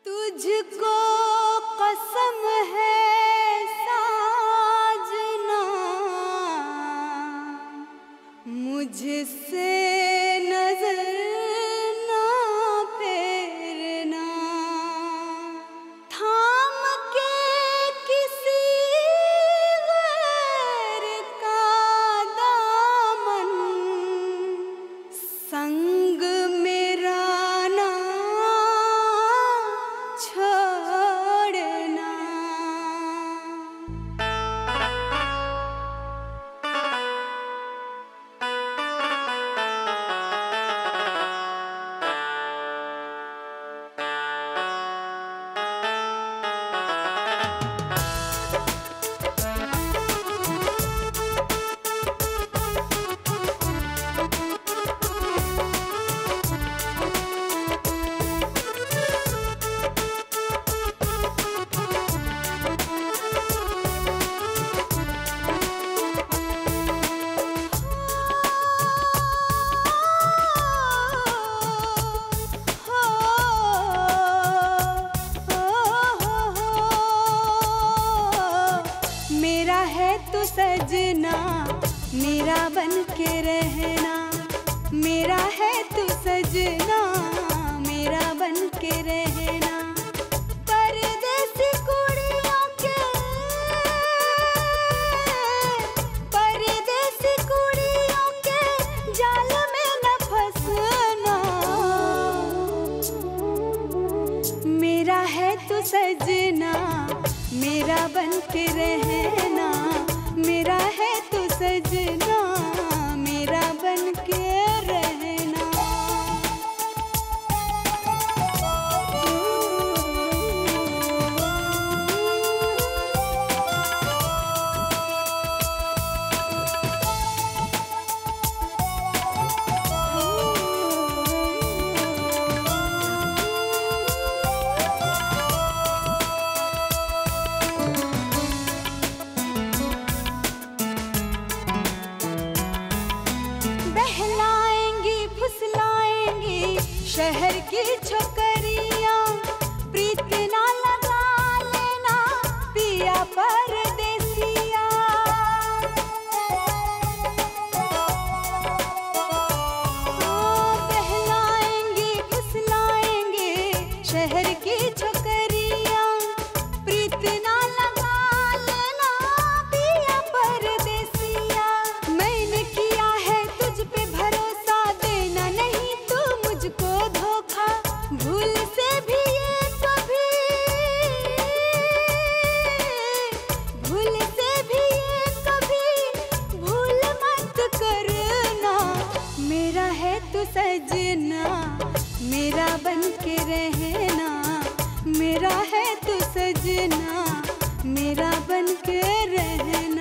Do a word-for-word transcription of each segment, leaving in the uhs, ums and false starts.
तुझको कसम है साजना, मुझसे नजर ना फेरना। थाम के किसी गैर का दामन, संग मेरा ना छोड़ना। मेरा है तू सजना, मेरा बन के रहना। मेरा है तू सजना, मेरा बन के रहना। परदेसी कुड़ियों के, परदेसी कुड़ियों के जाल में न फंसना। मेरा है तू सजना, मेरा बन के रहना। मेरा है तू सजना, मेरा बन के रहना। शहर की छोकरियां प्रीत ना लगा लेना, पिया परदेसिया। बहलाएंगे फुसलाएंगे शहर की छोकरियां, प्रीत ना लगा लेना, पिया परदेसिया। मैंने किया है तुझ पे भरोसा, देना नहीं तू मुझको धोखा। भूल से भी ये कभी, भूल से भी ये कभी भूल मत करना। मेरा है तू सजना, मेरा बन के रहना। मेरा है तू सजना, मेरा बन के रहना।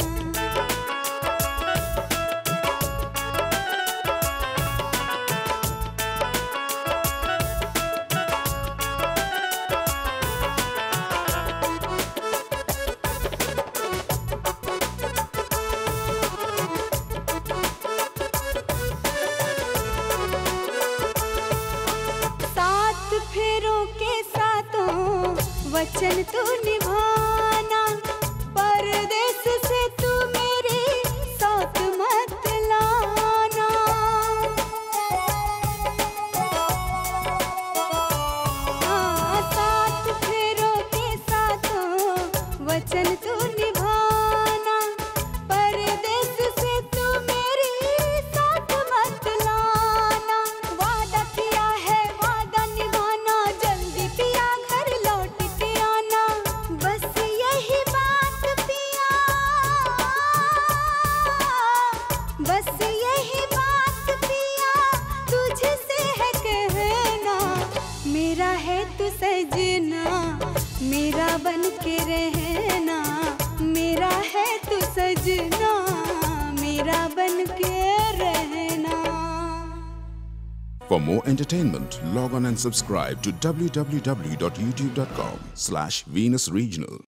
फेरों के साथों वचन तू निभाना। परदेस से तू मेरी साथ मत लाना। हाँ, सात फेरों के साथों वचन तू निभाना। परदेस से तू मेरी साथ मत लाना। वादा किया है वादा निभाना, जल्दी पिया घर लौट के आना। बस यही बात पिया, बस यही बात पिया तुझसे है कहना। मेरा है तू सजना, मेरा बन के रहना। मेरा है तू सजना, मेरा बन के रहना। For more entertainment, log on and subscribe to w w w dot youtube dot com slash Venus Regional.